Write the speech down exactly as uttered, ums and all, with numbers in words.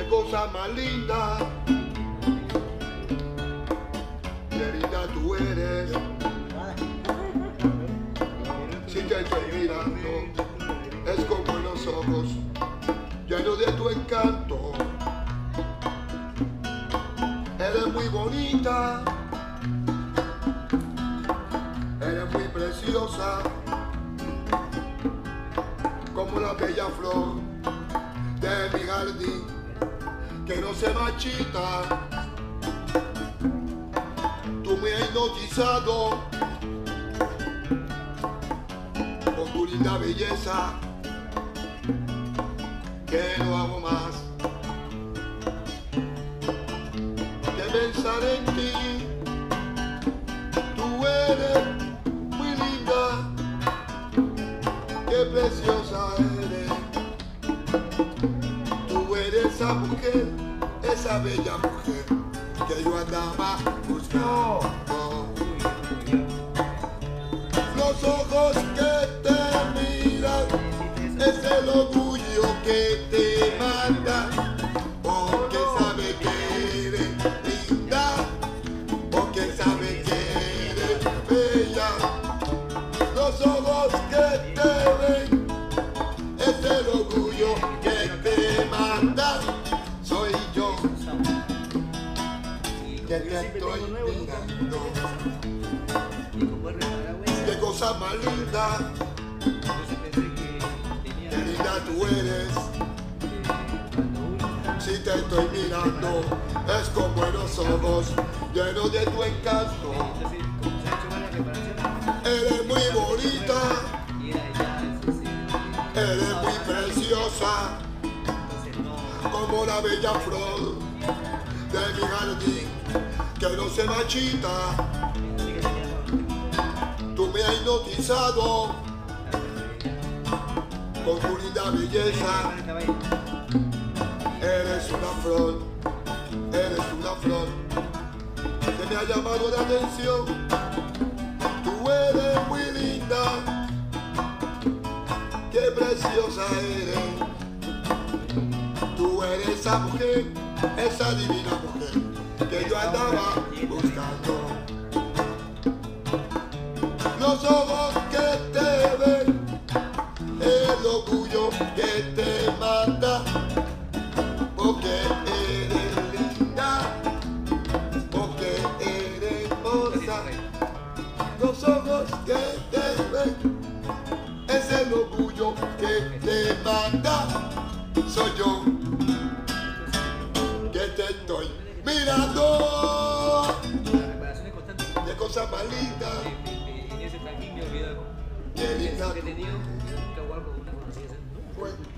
qué cosa más linda, qué linda tú eres. Si te estoy mirando, es como en los ojos llenos de tu encanto. Eres muy bonita, eres muy preciosa, como la bella flor de mi jardín, que no se marchita. Tú me has hipnotizado con tu linda belleza, que no hago más que pensar en ti. Tú eres muy linda, qué preciosa eres. Tú eres esa mujer, esa bella mujer que yo andaba buscando. Los ojos que te miran, es el orgullo que te manda, porque sabe que eres linda, porque sabe que eres bella. Los ojos que te ven, es el orgullo que te manda. Soy yo que te estoy mirando. Qué cosa más linda, qué linda tú eres. Si te estoy mirando, es como en los ojos llenos de tu encanto. Eres muy bonita, eres muy preciosa, como la bella flor de mi jardín, que no se marchita. Tú me has hipnotizado con tu linda belleza. Eres una flor, eres una flor que me ha llamado la atención. Tú eres muy linda, qué preciosa eres. Tú eres esa mujer, esa divina mujer que yo andaba buscando. Los ojos que te ven, el orgullo que te manda, porque eres linda, porque eres hermosa. Los ojos que te ven, es el orgullo que te manda. Soy yo que te estoy mirando. Qué cosa más linda, qué linda. Que he tenido, nunca hago algo con una conocida. Bueno.